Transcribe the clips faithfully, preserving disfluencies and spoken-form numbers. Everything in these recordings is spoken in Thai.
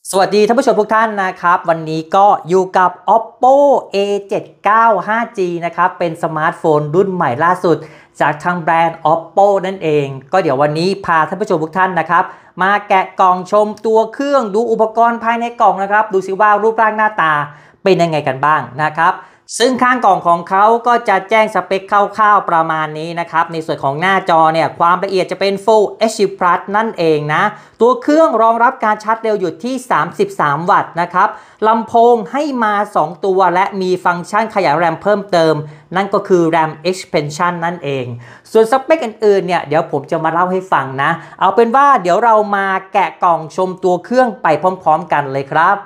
สวัสดีท่านผู้ชมทุกท่านนะครับวันนี้ก็อยู่กับ Oppo เอ เจ็ดสิบเก้า ห้าจี นะครับเป็นสมาร์ทโฟนรุ่นใหม่ล่าสุดจากทางแบรนด์ Oppo นั่นเองก็เดี๋ยววันนี้พาท่านผู้ชมทุกท่านนะครับมาแกะกล่องชมตัวเครื่องดูอุปกรณ์ภายในกล่องนะครับดูสิว่ารูปร่างหน้าตาเป็นยังไงกันบ้างนะครับซึ่งข้างกล่องของเขาก็จะแจ้งสเปคคร่าวๆประมาณนี้นะครับในส่วนของหน้าจอเนี่ยความละเอียดจะเป็น Full เอช ดี Plus นั่นเองนะตัวเครื่องรองรับการชาร์จเร็วอยู่ที่สามสิบสามวัตต์นะครับลำโพงให้มาสองตัวและมีฟังก์ชันขยายแรมเพิ่มเติมนั่นก็คือ RAM Expansion นั่นเองส่วนสเปคอื่นๆเนี่ยเดี๋ยวผมจะมาเล่าให้ฟังนะเอาเป็นว่าเดี๋ยวเรามาแกะกล่องชมตัวเครื่องไปพร้อมๆกันเลยครับ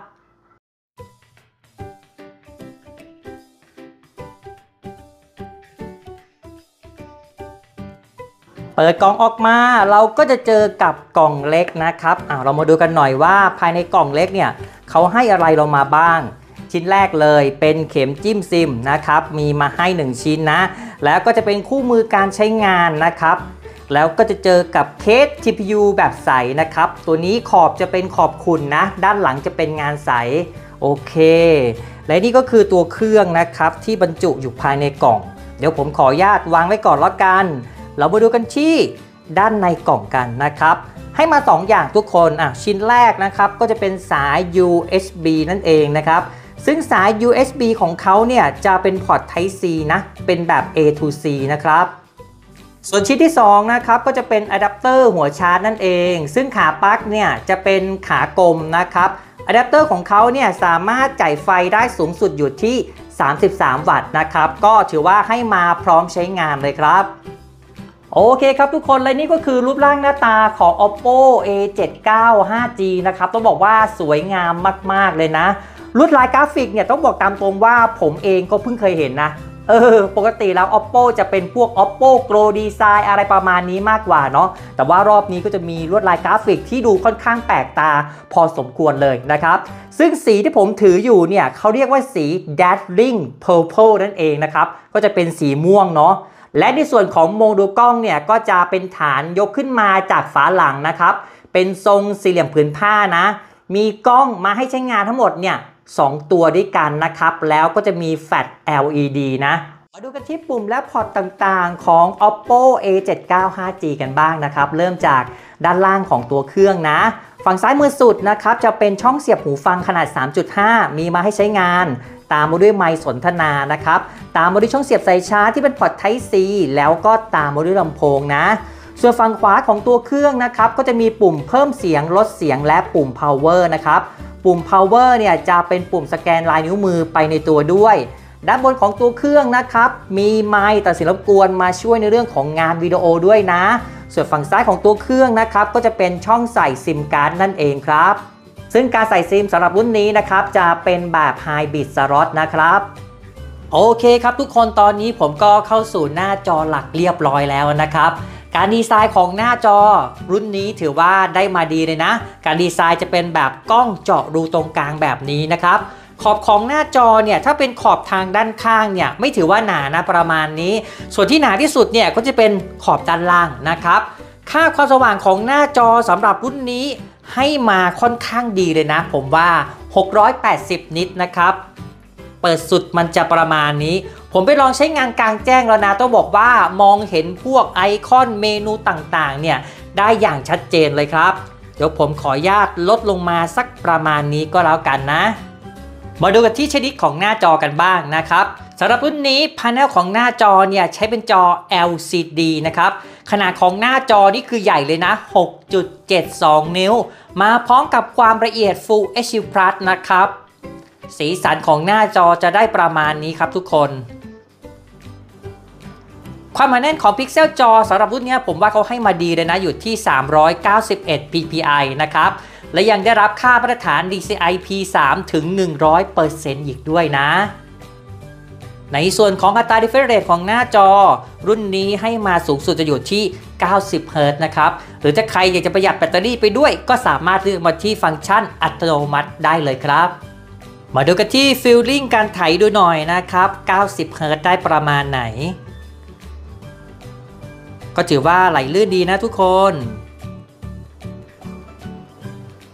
เปิดกล่องออกมาเราก็จะเจอกับกล่องเล็กนะครับอ่าเรามาดูกันหน่อยว่าภายในกล่องเล็กเนี่ยเขาให้อะไรเรามาบ้างชิ้นแรกเลยเป็นเข็มจิ้มซิมนะครับมีมาให้หนึ่งชิ้นนะแล้วก็จะเป็นคู่มือการใช้งานนะครับแล้วก็จะเจอกับเคส ที พี ยู แบบใสนะครับตัวนี้ขอบจะเป็นขอบขุ่นนะด้านหลังจะเป็นงานใสโอเคและนี่ก็คือตัวเครื่องนะครับที่บรรจุอยู่ภายในกล่องเดี๋ยวผมขออนุญาตวางไว้ก่อนละกันเรามาดูกันที่ด้านในกล่องกันนะครับให้มาสองอย่างทุกคนอ่ะชิ้นแรกนะครับก็จะเป็นสาย ยู เอส บี นั่นเองนะครับซึ่งสาย ยู เอส บี ของเขาเนี่ยจะเป็นพอร์ต Type C นะเป็นแบบ เอ ทู ซี นะครับส่วนชิ้นที่สองนะครับก็จะเป็นอะแดปเตอร์หัวชาร์จนั่นเองซึ่งขาปลั๊กเนี่ยจะเป็นขากลมนะครับอะแดปเตอร์ของเขาเนี่ยสามารถจ่ายไฟได้สูงสุดอยู่ที่สามสิบสามวัตต์นะครับก็ถือว่าให้มาพร้อมใช้งานเลยครับโอเคครับทุกคนและนี่ก็คือรูปร่างหน้าตาของ Oppo เอ เจ็ดสิบเก้า ห้าจี นะครับต้องบอกว่าสวยงามมากๆเลยนะลวดลายกราฟิกเนี่ยต้องบอกตามตรงว่าผมเองก็เพิ่งเคยเห็นนะเออปกติแล้ว Oppo จะเป็นพวก Oppo Grow Design อะไรประมาณนี้มากกว่าเนาะแต่ว่ารอบนี้ก็จะมีลวดลายกราฟิกที่ดูค่อนข้างแปลกตาพอสมควรเลยนะครับซึ่งสีที่ผมถืออยู่เนี่ยเขาเรียกว่าสี Dazzling Purple นั่นเองนะครับก็จะเป็นสีม่วงเนาะและในส่วนของโมดูลกล้องเนี่ยก็จะเป็นฐานยกขึ้นมาจากฝาหลังนะครับเป็นทรงสี่เหลี่ยมผืนผ้านะมีกล้องมาให้ใช้งานทั้งหมดเนี่ยสองตัวด้วยกันนะครับแล้วก็จะมีแฟลช แอล อี ดี นะมาดูกันที่ปุ่มและพอร์ตต่างๆของ Oppo เอ เจ็ดสิบเก้า ห้าจี กันบ้างนะครับเริ่มจากด้านล่างของตัวเครื่องนะฝั่งซ้ายมือสุดนะครับจะเป็นช่องเสียบหูฟังขนาด สามจุดห้า มีมาให้ใช้งานตามมาด้วยไมค์สนทนานะครับตามมาด้วยช่องเสียบสายชาร์จที่เป็นพอร์ต Type C แล้วก็ตามมาด้วยลำโพงนะส่วนฝั่งขวาของตัวเครื่องนะครับก็จะมีปุ่มเพิ่มเสียงลดเสียงและปุ่ม power นะครับปุ่ม power เนี่ยจะเป็นปุ่มสแกนลายนิ้วมือไปในตัวด้วยด้านบนของตัวเครื่องนะครับมีไมค์ตัดเสียงรบกวนมาช่วยในเรื่องของงานวิดีโอด้วยนะส่วนฝั่งซ้ายของตัวเครื่องนะครับก็จะเป็นช่องใส่ซิมการ์ดนั่นเองครับซึ่งการใส่ซิมสำหรับรุ่นนี้นะครับจะเป็นแบบ Hybrid Slot นะครับโอเคครับทุกคนตอนนี้ผมก็เข้าสู่หน้าจอหลักเรียบร้อยแล้วนะครับการดีไซน์ของหน้าจอรุ่นนี้ถือว่าได้มาดีเลยนะการดีไซน์จะเป็นแบบกล้องเจาะรูตรงกลางแบบนี้นะครับขอบของหน้าจอเนี่ยถ้าเป็นขอบทางด้านข้างเนี่ยไม่ถือว่าหนานะประมาณนี้ส่วนที่หนาที่สุดเนี่ยก็จะเป็นขอบด้านล่างนะครับค่าความสว่างของหน้าจอสำหรับรุ่นนี้ให้มาค่อนข้างดีเลยนะผมว่าหกร้อยแปดสิบนิตนะครับเปิดสุดมันจะประมาณนี้ผมไปลองใช้งานกลางแจ้งแล้วนะต้องบอกว่ามองเห็นพวกไอคอนเมนูต่างๆเนี่ยได้อย่างชัดเจนเลยครับเดี๋ยวผมขออนุญาตลดลงมาสักประมาณนี้ก็แล้วกันนะมาดูกันที่ชนิดของหน้าจอกันบ้างนะครับสำหรับรุ่นนี้พาเนลของหน้าจอเนี่ยใช้เป็นจอ แอล ซี ดี นะครับขนาดของหน้าจอนี่คือใหญ่เลยนะ หกจุดเจ็ดสอง นิ้วมาพร้อมกับความละเอียด Full เอช ดี Plus นะครับสีสันของหน้าจอจะได้ประมาณนี้ครับทุกคนความหนาแน่นของพิกเซลจอสำหรับรุ่นนี้ผมว่าเขาให้มาดีเลยนะอยู่ที่สามร้อยเก้าสิบเอ็ด พี พี ไอ นะครับและยังได้รับค่ามาตรฐาน ดี ซี ไอ พี สาม ถึง หนึ่งร้อยเปอร์เซ็นต์ อีกด้วยนะในส่วนของอัตรา refresh rate ของหน้าจอรุ่นนี้ให้มาสูงสุดจะอยู่ที่เก้าสิบเฮิร์ตซ์นะครับหรือถ้าใครอยากจะประหยัดแบตเตอรี่ไปด้วยก็สามารถเลือกมาที่ฟังก์ชันอัตโนมัติได้เลยครับมาดูกันที่ feeling การไถดูหน่อยนะครับเก้าสิบเฮิร์ตซ์ได้ประมาณไหนก็ถือว่าไหลลื่นดีนะทุกคน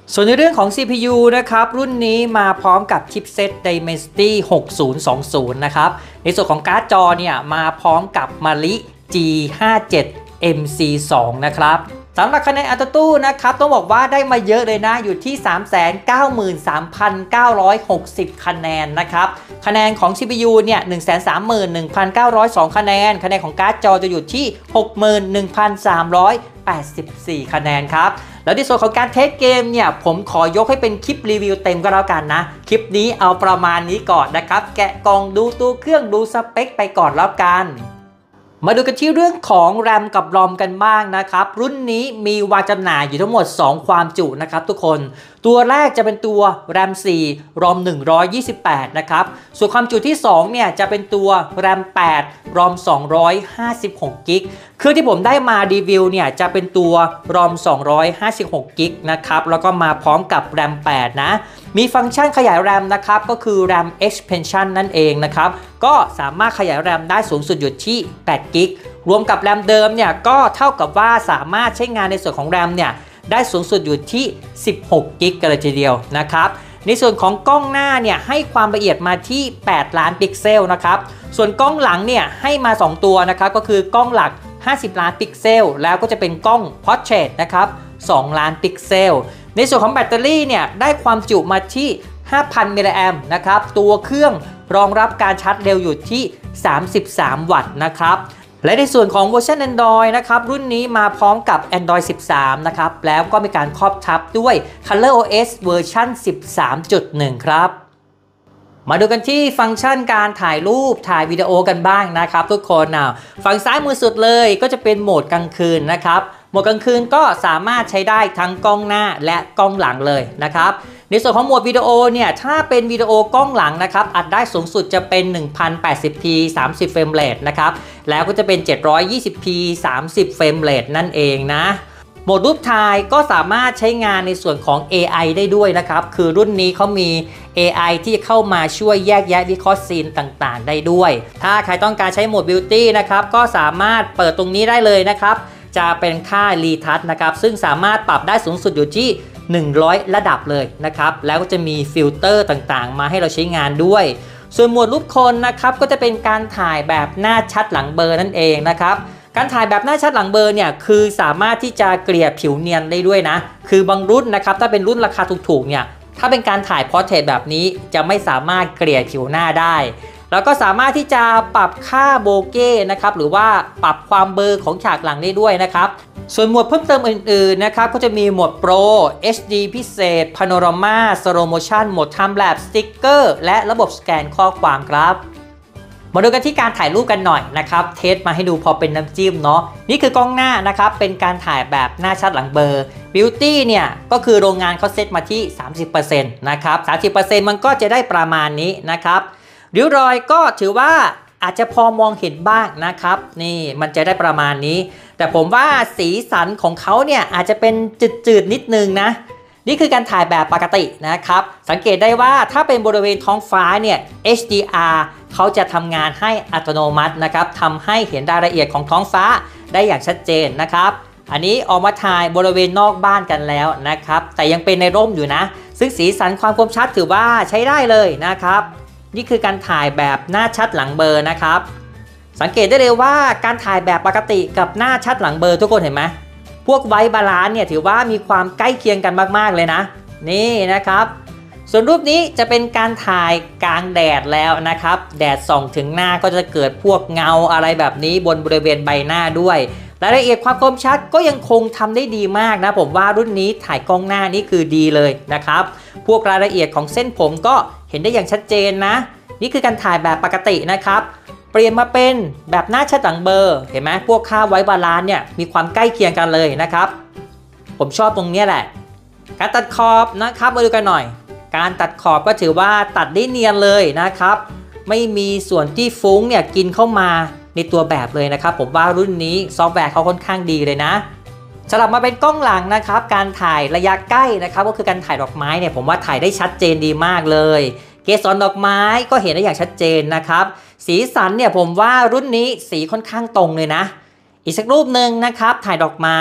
ส่วนในเรื่องของ ซี พี ยู นะครับรุ่นนี้มาพร้อมกับชิปเซ็ต Dimensity หกศูนย์สองศูนย์นะครับในส่วนของการ์ดจอเนี่ยมาพร้อมกับ Mali จี ห้าสิบเจ็ด เอ็ม ซี สอง นะครับสำหรับคะแนนอัตโต้นะครับต้องบอกว่าได้มาเยอะเลยนะอยู่ที่ สามแสนเก้าหมื่นสามพันเก้าร้อยหกสิบ คะแนนนะครับคะแนนของ ซี พี ยู เนี่ย หนึ่งแสนสามหมื่นหนึ่งพันเก้าร้อยสอง คะแนนคะแนนของการ์ดจอจะอยู่ที่ หกหมื่นหนึ่งพันสามร้อยแปดสิบสี่ คะแนนครับแล้วในส่วนของการเทสเกมเนี่ยผมขอยกให้เป็นคลิปรีวิวเต็มก็แล้วกันนะคลิปนี้เอาประมาณนี้ก่อนนะครับแกะกล่องดูตัวเครื่องดูสเปคไปก่อนแล้วกันมาดูกันที่เรื่องของแรมกับรอมกันบ้างนะครับรุ่นนี้มีวางจำหน่ายอยู่ทั้งหมดสองความจุนะครับทุกคนตัวแรกจะเป็นตัวแรมสี่รอมหนึ่งร้อยยี่สิบแปดนะครับส่วนความจุที่สองเนี่ยจะเป็นตัวแรมแปดรอมสองร้อยห้าสิบหกกิกเครื่องที่ผมได้มารีวิวเนี่ยจะเป็นตัวรอมสองร้อยห้าสิบหกกิกนะครับแล้วก็มาพร้อมกับแรมแปดนะมีฟังก์ชันขยายแรมนะครับก็คือ แรม Expansion นั่นเองนะครับก็สามารถขยายแรมได้สูงสุดอยู่ที่แปดกิกรวมกับแรมเดิมเนี่ยก็เท่ากับว่าสามารถใช้งานในส่วนของแรมเนี่ยได้สูงสุดอยู่ที่สิบหกกิกกันเลยทีเดียวนะครับในส่วนของกล้องหน้าเนี่ยให้ความละเอียดมาที่แปดล้านพิกเซลนะครับส่วนกล้องหลังเนี่ยให้มาสองตัวนะครับก็คือกล้องหลักห้าสิบล้านพิกเซลแล้วก็จะเป็นกล้อง Portrait นะครับสองล้านพิกเซลในส่วนของแบตเตอรี่เนี่ยได้ความจุมาที่ ห้าพัน มิลลิแอมป์นะครับตัวเครื่องรองรับการชาร์จเร็วอยู่ที่สามสิบสามวัตต์นะครับและในส่วนของเวอร์ชัน Android นะครับรุ่นนี้มาพร้อมกับ Android สิบสามนะครับแล้วก็มีการครอบทับด้วย ColorOS เวอร์ชัน สิบสามจุดหนึ่ง ครับมาดูกันที่ฟังก์ชันการถ่ายรูปถ่ายวิดีโอกันบ้างนะครับทุกคนนะฝั่งซ้ายมือสุดเลยก็จะเป็นโหมดกลางคืนนะครับโหมดกลางคืนก็สามารถใช้ได้ทั้งกล้องหน้าและกล้องหลังเลยนะครับในส่วนของโหมดวิดีโอเนี่ยถ้าเป็นวิดีโอกล้องหลังนะครับอัดได้สูงสุดจะเป็น หนึ่งพันแปดสิบพี สามสิบ เฟรมเรทนะครับแล้วก็จะเป็น เจ็ดร้อยยี่สิบพี สามสิบ เฟรมเรทนั่นเองนะโหมดรูปถ่ายก็สามารถใช้งานในส่วนของ เอ ไอ ได้ด้วยนะครับคือรุ่นนี้เขามี เอ ไอ ที่เข้ามาช่วยแยกแยะวิเคราะห์ซีนต่างๆได้ด้วยถ้าใครต้องการใช้โหมด Beauty นะครับก็สามารถเปิดตรงนี้ได้เลยนะครับจะเป็นค่า Retouch นะครับซึ่งสามารถปรับได้สูงสุดอยู่ที่หนึ่งร้อยระดับเลยนะครับแล้วก็จะมีฟิลเตอร์ต่างๆมาให้เราใช้งานด้วยส่วนโหมดรูปคนนะครับก็จะเป็นการถ่ายแบบหน้าชัดหลังเบลอนั่นเองนะครับการถ่ายแบบหน้าชัดหลังเบลอเนี่ยคือสามารถที่จะเกลี่ยผิวเนียนได้ด้วยนะคือบางรุ่นนะครับถ้าเป็นรุ่นราคาถูกๆเนี่ยถ้าเป็นการถ่ายพอร์เทรตแบบนี้จะไม่สามารถเกลี่ยผิวหน้าได้แล้วก็สามารถที่จะปรับค่าโบเก้นะครับหรือว่าปรับความเบลอของฉากหลังได้ด้วยนะครับส่วนโหมดเพิ่มเติมอื่นๆนะครับก็จะมีโหมด Pro เอช ดี พิเศษ Panorama Slow Motion โหมด Time Lapse Sticker และระบบสแกนข้อความครับมาดูกันที่การถ่ายรูปกันหน่อยนะครับเทสมาให้ดูพอเป็นน้ำจิ้มเนาะนี่คือกล้องหน้านะครับเป็นการถ่ายแบบหน้าชัดหลังเบลอ Beauty เนี่ยก็คือโรงงานเขาเซตมาที่ สามสิบเปอร์เซ็นต์ นะครับ สามสิบเปอร์เซ็นต์ มันก็จะได้ประมาณนี้นะครับริ้วรอยก็ถือว่าอาจจะพอมองเห็นบ้างนะครับนี่มันจะได้ประมาณนี้แต่ผมว่าสีสันของเขาเนี่ยอาจจะเป็นจืดๆนิดนึงนะนี่คือการถ่ายแบบปกตินะครับสังเกตได้ว่าถ้าเป็นบริเวณท้องฟ้าเนี่ย เอช ดี อาร์ เขาจะทำงานให้อัตโนมัตินะครับทำให้เห็นรายละเอียดของท้องฟ้าได้อย่างชัดเจนนะครับอันนี้ออกมาถ่ายบริเวณนอกบ้านกันแล้วนะครับแต่ยังเป็นในร่มอยู่นะซึ่งสีสันความคมชัดถือว่าใช้ได้เลยนะครับนี่คือการถ่ายแบบหน้าชัดหลังเบลอนะครับสังเกตได้เลยว่าการถ่ายแบบปกติกับหน้าชัดหลังเบลอทุกคนเห็นไหมพวกไวท์บาลานซ์เนี่ยถือว่ามีความใกล้เคียงกันมากๆเลยนะนี่นะครับส่วนรูปนี้จะเป็นการถ่ายกลางแดดแล้วนะครับแดดส่องถึงหน้าก็จะเกิดพวกเงาอะไรแบบนี้บนบริเวณใบหน้าด้วยรายละเอียดความคมชัดก็ยังคงทำได้ดีมากนะผมว่ารุ่นนี้ถ่ายกล้องหน้านี่คือดีเลยนะครับพวกรายละเอียดของเส้นผมก็เห็นได้อย่างชัดเจนนะนี่คือการถ่ายแบบปกตินะครับเปลี่ยนมาเป็นแบบหน้าชัดหลังเบลอเห็นไหมพวกค่าไวท์บาลานซ์เนี่ยมีความใกล้เคียงกันเลยนะครับผมชอบตรงนี้แหละการตัดขอบนะครับมาดูกันหน่อยการตัดขอบก็ถือว่าตัดได้เนียนเลยนะครับไม่มีส่วนที่ฟุ้งเนี่ยกินเข้ามาในตัวแบบเลยนะครับผมว่ารุ่นนี้ซอฟต์แวร์เขาค่อนข้างดีเลยนะสลับมาเป็นกล้องหลังนะครับการถ่ายระยะใกล้นะครับก็คือการถ่ายดอกไม้เนี่ยผมว่าถ่ายได้ชัดเจนดีมากเลยเกสรดอกไม้ก็เห็นได้อย่างชัดเจนนะครับสีสันเนี่ยผมว่ารุ่นนี้สีค่อนข้างตรงเลยนะอีกสักรูปหนึ่งนะครับถ่ายดอกไม้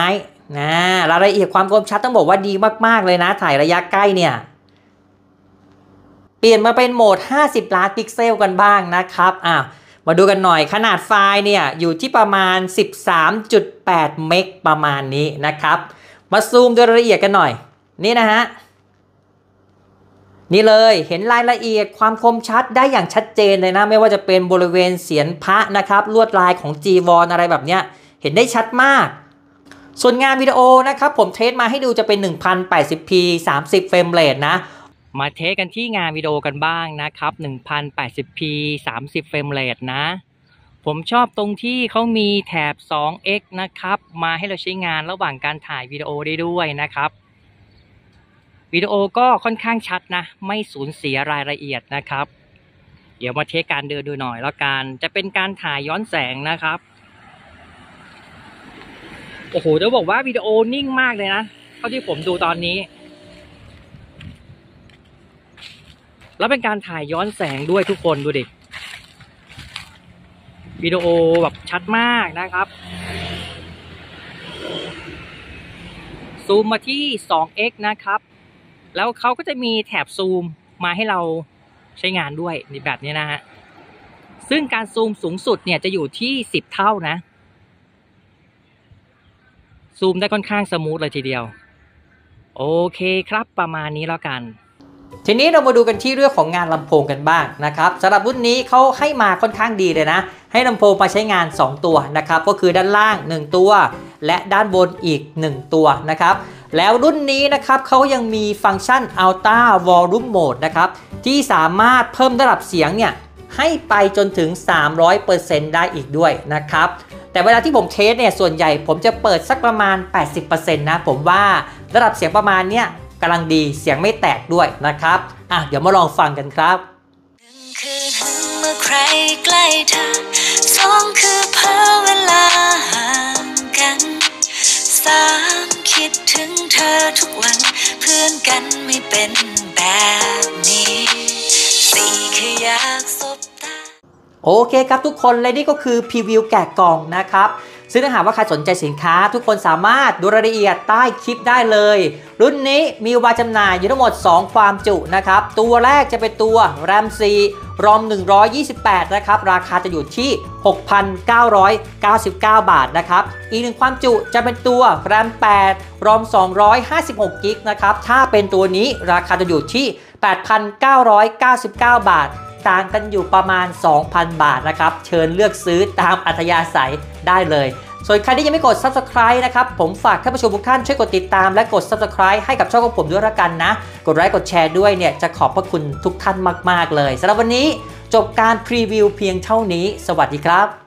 นะรายละเอียดความคมชัดต้องบอกว่าดีมากๆเลยนะถ่ายระยะใกล้เนี่ยเปลี่ยนมาเป็นโหมดห้าสิบล้านพิกเซลกันบ้างนะครับอ่ะมาดูกันหน่อยขนาดไฟล์เนี่ยอยู่ที่ประมาณ สิบสามจุดแปด เมกประมาณนี้นะครับมาซูมดูรายละเอียดกันหน่อยนี่นะฮะนี่เลยเห็นรายละเอียดความคมชัดได้อย่างชัดเจนเลยนะไม่ว่าจะเป็นบริเวณเสียนพระนะครับลวดลายของจีวรอะไรแบบเนี้ยเห็นได้ชัดมากส่วนงานวิดีโอนะครับผมเทสมาให้ดูจะเป็น หนึ่งพันแปดสิบพี สามสิบเฟรมเรทนะมาเทสกันที่งานวิดีโอกันบ้างนะครับ หนึ่งพันแปดสิบพี สามสิบเฟรมเรทนะผมชอบตรงที่เขามีแถบ สองเอ็กซ์ นะครับมาให้เราใช้งานระหว่างการถ่ายวิดีโอได้ด้วยนะครับวิดีโอก็ค่อนข้างชัดนะไม่สูญเสียรายละเอียดนะครับเดี๋ยวมาเทสการเดินดูหน่อยแล้วกันจะเป็นการถ่ายย้อนแสงนะครับโอ้โหจะบอกว่าวิดีโอนิ่งมากเลยนะเท่าที่ผมดูตอนนี้แล้วเป็นการถ่ายย้อนแสงด้วยทุกคนดูดิวิดีโอแบบชัดมากนะครับซูมมาที่ สองเอ็กซ์ นะครับแล้วเขาก็จะมีแถบซูมมาให้เราใช้งานด้วยในแบบนี้นะฮะซึ่งการซูมสูงสุดเนี่ยจะอยู่ที่สิบเท่านะซูมได้ค่อนข้างสมูทเลยทีเดียวโอเคครับประมาณนี้แล้วกันทีนี้เรามาดูกันที่เรื่องของงานลำโพงกันบ้างนะครับสำหรับรุ่นนี้เขาให้มาค่อนข้างดีเลยนะให้ลำโพงมาใช้งานสองตัวนะครับก็คือด้านล่างหนึ่งตัวและด้านบนอีกหนึ่งตัวนะครับแล้วรุ่นนี้นะครับเขายังมีฟังก์ชัน Ultra Volume Mode นะครับที่สามารถเพิ่มระดับเสียงเนี่ยให้ไปจนถึง สามร้อยเปอร์เซ็นต์ ได้อีกด้วยนะครับแต่เวลาที่ผมเทสเนี่ยส่วนใหญ่ผมจะเปิดสักประมาณ แปดสิบเปอร์เซ็นต์ นะผมว่าระดับเสียงประมาณเนี้ยกำลังดีเสียงไม่แตกด้วยนะครับอ่ะเดี๋ยวมาลองฟังกันครับคือเมื่อใครใกล้เธอสองคือเพ้อเวลาห่างกันสามคิดถึงเธอทุกวันเพื่อนกันไม่เป็นแบบนี้สี่คืออยากสบตาโอเคครับทุกคนและนี่ก็คือพรีวิวแกะกล่องนะครับซึ่งถ้าหากว่าใครสนใจสินค้าทุกคนสามารถดูรายละเอียดใต้คลิปได้เลยรุ่นนี้มีวางจำหน่ายอยู่ทั้งหมดสองความจุนะครับตัวแรกจะเป็นตัว แรม โฟร์ รอม หนึ่งร้อยยี่สิบแปดนะครับราคาจะอยู่ที่ หกพันเก้าร้อยเก้าสิบเก้า บาทนะครับอีกหนึ่งความจุจะเป็นตัว แรม แปด รอม สองร้อยห้าสิบหก กิกนะครับถ้าเป็นตัวนี้ราคาจะอยู่ที่ แปดพันเก้าร้อยเก้าสิบเก้า บาทต่างกันอยู่ประมาณ สองพัน บาทนะครับเชิญเลือกซื้อตามอัธยาศัยได้เลยส่วนใครที่ยังไม่กด ซับสไครบ์ นะครับผมฝากท่านผู้ชมทุกท่านช่วยกดติดตามและกด ซับสไครบ์ ให้กับช่องของผมด้วยละกันนะกดไลค์กดแชร์ด้วยเนี่ยจะขอบพระคุณทุกท่านมากๆเลยสำหรับวันนี้จบการพรีวิวเพียงเท่านี้สวัสดีครับ